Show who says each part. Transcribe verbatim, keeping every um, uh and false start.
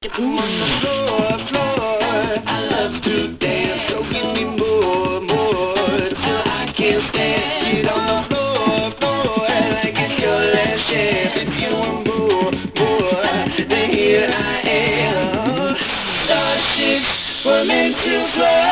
Speaker 1: I'm on the floor, floor. I love to dance, so give me more, more. Till I can't stand. Get on the floor, floor. Like it's your last chance. If you want more, more, then here I am. Starships were meant to fly.